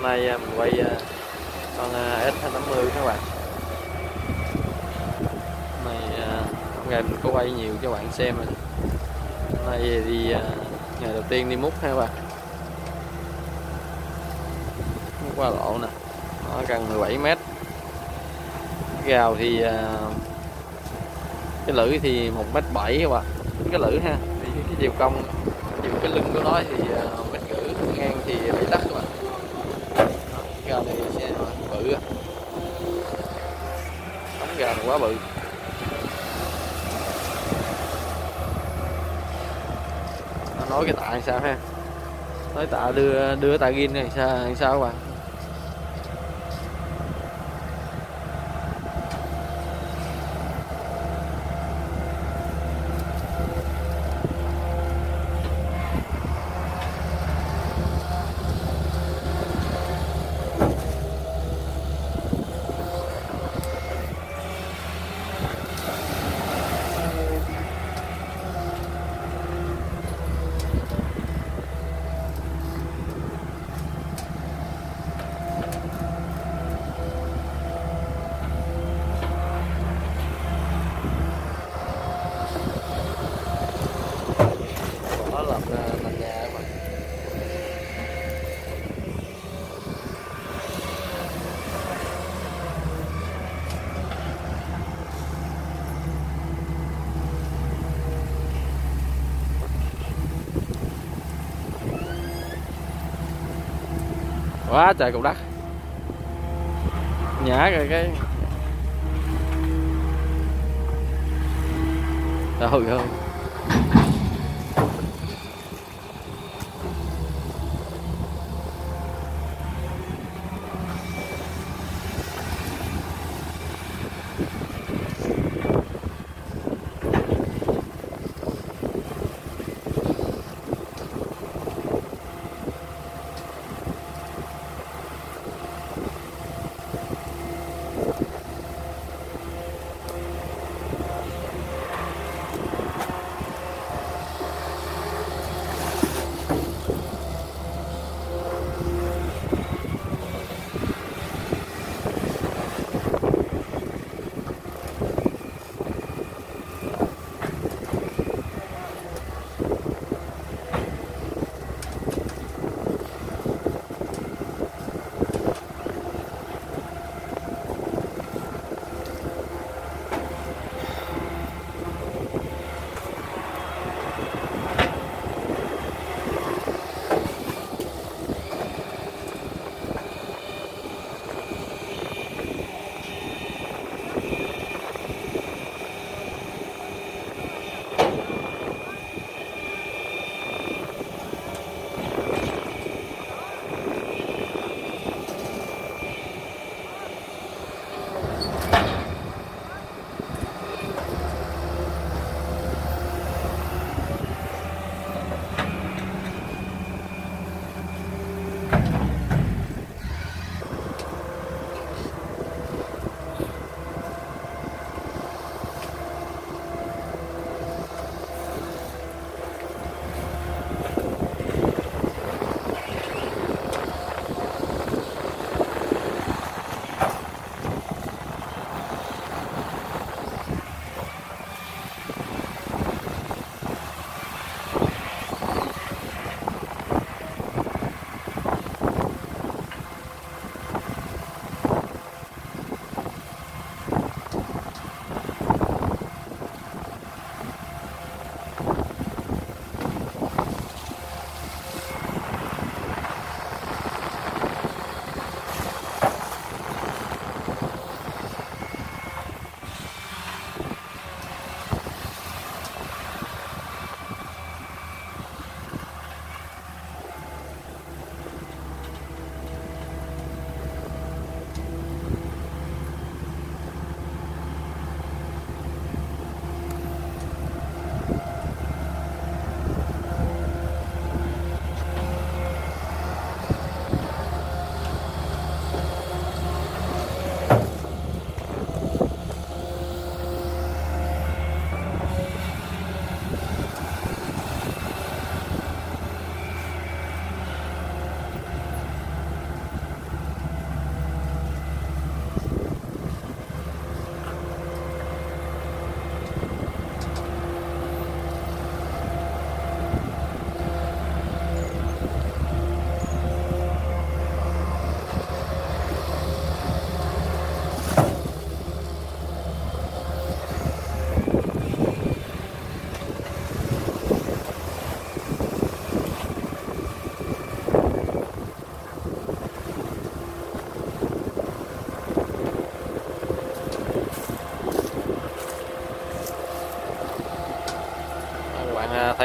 nay mình quay con S280 các bạn. Hôm nay hôm nay mình có quay nhiều cho bạn xem rồi. Hôm nay đi ngày đầu tiên đi múc ha các bạn. Múc qua lộ nè, nó gần 17 mét. Gào thì cái lưỡi thì 1m7 các bạn, cái lưỡi ha. Thì cái chiều cong, chiều cái lưng của nó thì 1m rưỡi, ngang thì 7 tấc các bạn. Gào này sẽ bự á, đóng gào này quá bự. Nó nói cái tạ sao ha, nói tạ đưa tạ gin này sao các bạn. Làm nhà các bạn. Quá trời cục đất, nhả rồi cái trời ơi.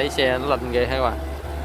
thấy xe nó lên ghê ha các bạn.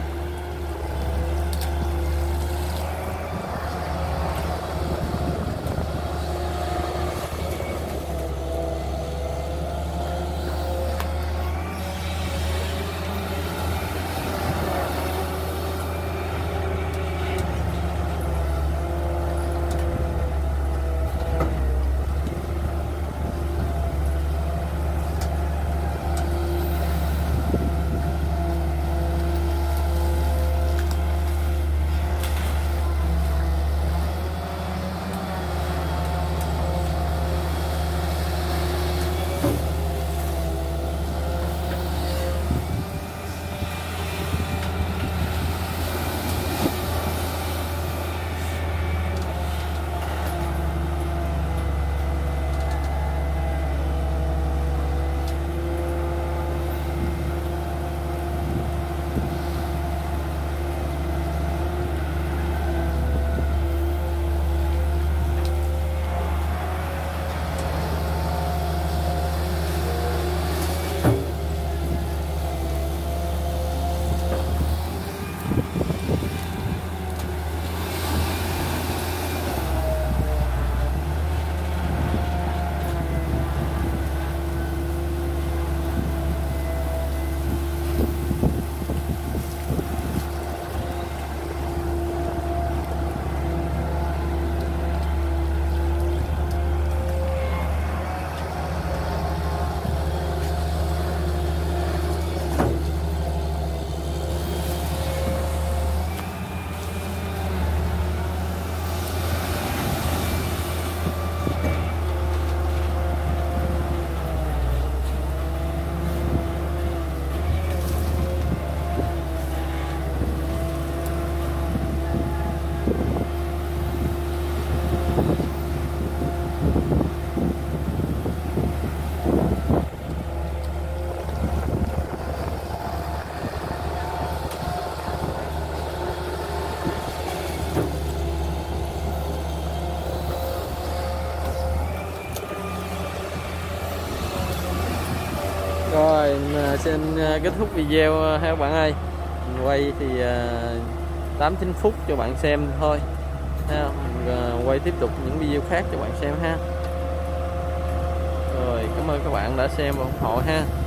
Rồi xin kết thúc video ha các bạn ơi. Mình quay thì 8-9 phút cho bạn xem thôi ha. Mình quay tiếp tục những video khác cho bạn xem ha. Rồi cảm ơn các bạn đã xem và ủng hộ ha.